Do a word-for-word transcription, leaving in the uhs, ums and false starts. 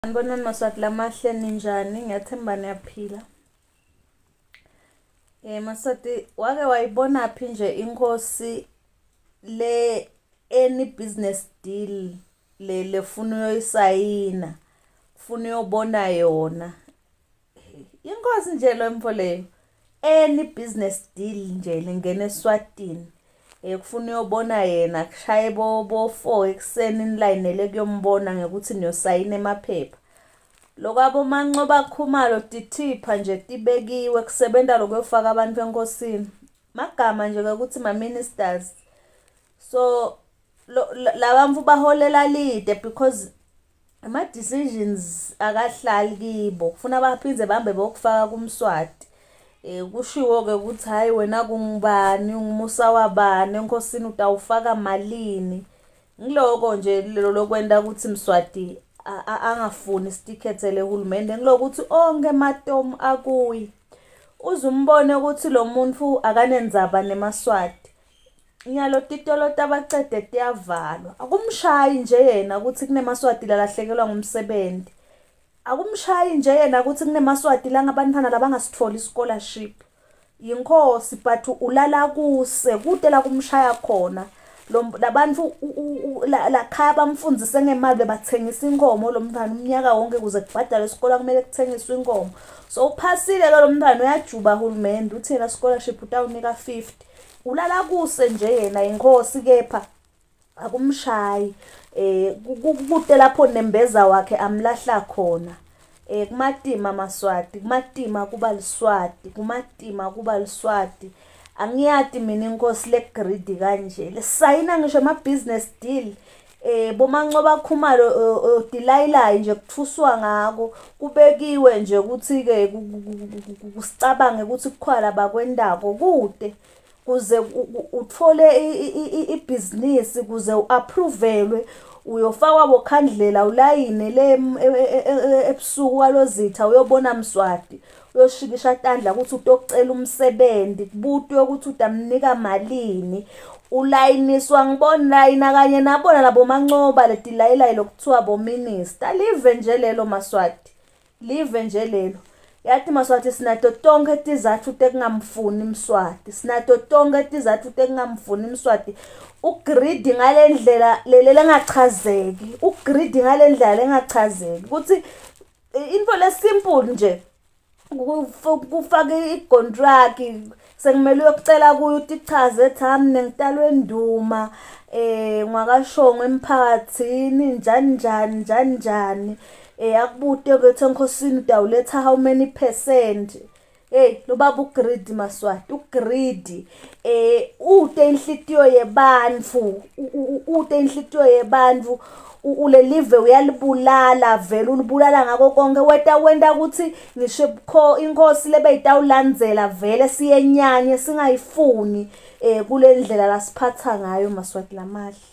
Ngibonani Mswati lamahle ninjani ngiyathemba niyaphila. Eh Mswati wake wayibona phi nje inkosi le any business deal le lefuna uyoyisayina ufuna uyobona yona. Inkosi nje lo mfo leyo any business deal nje lengene eSwatini eh kufuna uyobona yena kushaye bo bo four ekseni inlayinele kuyombona ngekuthi niyosayina emaphepha. Lokabo manqoba khumalo tithipha nje tibekiwe kusebenza lokuyofaka abantu enkosini. Magama nje ukuthi ma ministers. So labamfu baholela lide because ama decisions akahlali kibo. Kufuna baphinze bambe bokufaka kuMswati. Eh kushiwo ke ukuthi hayi wena kungibani ungumusa wabani enkosini utawufaka malini. Ngiloko nje lokwenda ukuthi Mswati angafuni isitikhethele uhulumende ngilokuthi onke ematomu akuyi uzumbone ukuthi lo muntu akanenzaba neMswati nyalo titolo tabacede tiyavalwa akumshayi nje yena ukuthi kuneMswati lalahlekelwa ngumsebenzi akumshayi nje yena ukuthi kuneMswati la ngabantwana labangasitholi scholarship yinkosi but ulala kuse kude la kumshaya khona labantu la khaya bamfundzise ngemali bebathengisa inkomo lo mntwana umnyaka wonke kuze kubhadalwe isikole kumele kuthengiswe inkomo so uphasile ke lo mntwana uyajuba uhulumende uthina scholarship utawunika fifty ulala kuse nje yena inkosi kepha akumshayi eh kude lapho nembeza wakhe amlahla khona eh kumatima Mswati kumatima kuba liswati kumatima kuba liswati angiyati mina inkosi le greedy kanje lesayina ngisho ama business deal eh bomanqoba khumalo dilayilayi nje kuthuswa ngako kubekiwe nje ukuthi ke kusicabange ukuthi kukhwala bakwendako kude kuze uthole ibusiness kuze uapprovelwe uyofakwa bokhandlela ulayine le ebusuku kwalozitha uyobona Mswati uyoshikisha tandla ukuthi utocela umsebenzi kubuthi ukuthi utamnika malini ulayiniswa ngibona layina kanye nabona labo mancoba letilayilayi lokuthiwa bo minister live nje lelo Mswati live nje lelo yathi Mswati sinato tonke tizathu tekungamfuni Mswati sinato tonke tizathu tekungamfuni Mswati ugreedy ngalendlela lele lengachazeki ugreedy ngalendlela lengachazeki ukuthi info le simple nje kufake icontract sekumele uyokucela kuyo utichaze thami nengitalwe nduma eh ngwakashongo emphakathini njani njani njani njani eh akubute ukuthi enkosini utawuletha how many percent hey lo baba ugreedy Mswati ugreedy eh ude inhlitiyo yebantfu ude inhlitiyo yebantfu ulelive uyalibulala vele ulibulala ngako konke weta wenda ukuthi ngisho inkosi lebeyitawulandzela vele siyenyanye singayifuni eh kule ndlela lasiphatha ngayo Mswati lamahle.